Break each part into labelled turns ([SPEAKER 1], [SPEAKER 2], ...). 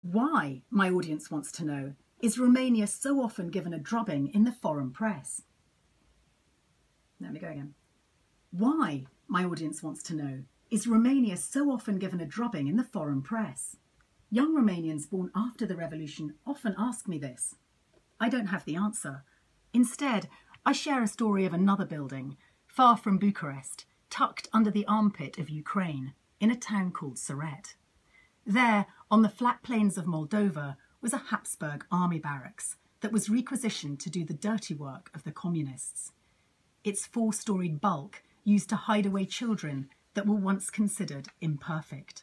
[SPEAKER 1] Why, my audience wants to know, is Romania so often given a drubbing in the foreign press? Let me go again. Why, my audience wants to know, is Romania so often given a drubbing in the foreign press? Young Romanians born after the revolution often ask me this. I don't have the answer. Instead, I share a story of another building, far from Bucharest, tucked under the armpit of Ukraine, in a town called Siret. There, on the flat plains of Moldova, was a Habsburg army barracks that was requisitioned to do the dirty work of the communists. Its four-storied bulk used to hide away children that were once considered imperfect.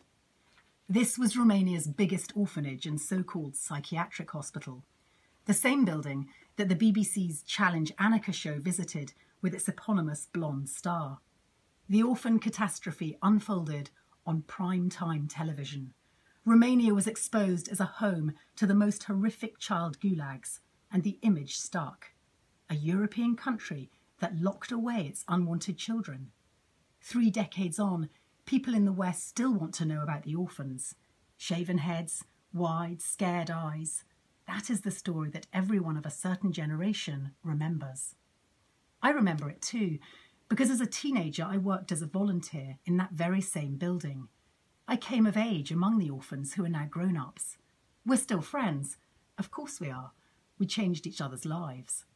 [SPEAKER 1] This was Romania's biggest orphanage and so-called psychiatric hospital, the same building that the BBC's Challenge Anneka show visited with its eponymous blonde star. The orphan catastrophe unfolded on prime-time television. Romania was exposed as a home to the most horrific child gulags, and the image stuck. A European country that locked away its unwanted children. 3 decades on, people in the West still want to know about the orphans. Shaven heads, wide, scared eyes. That is the story that everyone of a certain generation remembers. I remember it too, because as a teenager I worked as a volunteer in that very same building. I came of age among the orphans who are now grown-ups. We're still friends. Of course we are. We changed each other's lives.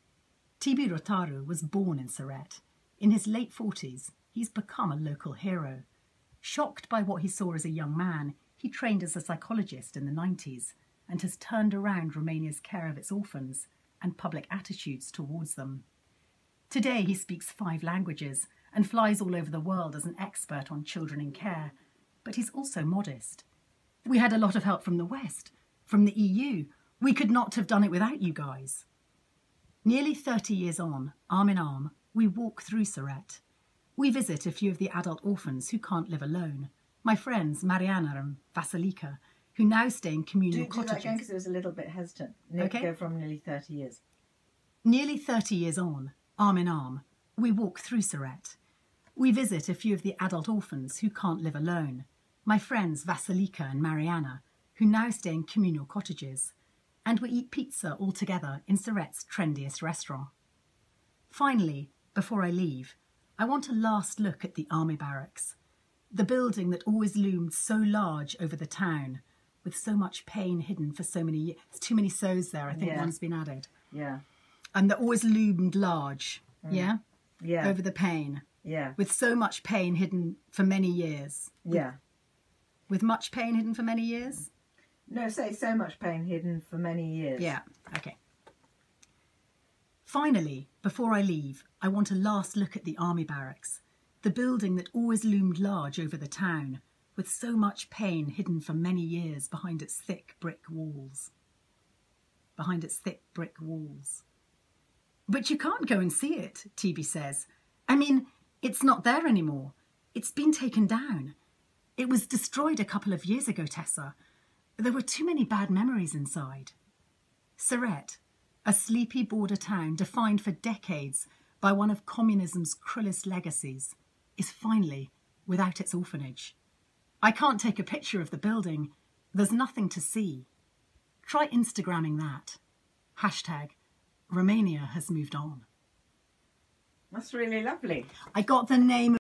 [SPEAKER 1] Tibi Rotaru was born in Siret. In his late 40s, he's become a local hero. Shocked by what he saw as a young man, he trained as a psychologist in the 90s and has turned around Romania's care of its orphans and public attitudes towards them. Today he speaks 5 languages and flies all over the world as an expert on children in care, but he's also modest. We had a lot of help from the West, from the EU. We could not have done it without you guys. Nearly 30 years on, arm in arm, we walk through Siret. We visit a few of the adult orphans who can't live alone. My friends Mariana and Vasilika, who now stay in communal cottages.
[SPEAKER 2] Do that again, because it was a little bit hesitant. Okay. Go from nearly 30 years.
[SPEAKER 1] Nearly 30 years on, arm in arm, we walk through Siret. We visit a few of the adult orphans who can't live alone. My friends Vasilika and Mariana, who now stay in communal cottages. And we eat pizza all together in Siret's trendiest restaurant. Finally, before I leave, I want a last look at the army barracks, the building that always loomed so large over the town, with so much pain hidden for so many years. There's too many so's there, I think one's been added.
[SPEAKER 2] Yeah.
[SPEAKER 1] And that always loomed large,
[SPEAKER 2] Yeah.
[SPEAKER 1] over the pain.
[SPEAKER 2] Yeah.
[SPEAKER 1] With so much pain hidden for many years.
[SPEAKER 2] Yeah.
[SPEAKER 1] With much pain hidden for many years?
[SPEAKER 2] No, say so much pain hidden for many years.
[SPEAKER 1] Yeah, okay. Finally, before I leave, I want a last look at the army barracks, the building that always loomed large over the town, with so much pain hidden for many years behind its thick brick walls. Behind its thick brick walls. But you can't go and see it, Tibi says. I mean, it's not there anymore. It's been taken down. It was destroyed a couple of years ago, Tessa. There were too many bad memories inside. Siret, a sleepy border town defined for decades by one of communism's cruelest legacies, is finally without its orphanage. I can't take a picture of the building. There's nothing to see. Try Instagramming that. Hashtag Romania has moved on.
[SPEAKER 2] That's really lovely.
[SPEAKER 1] I got the name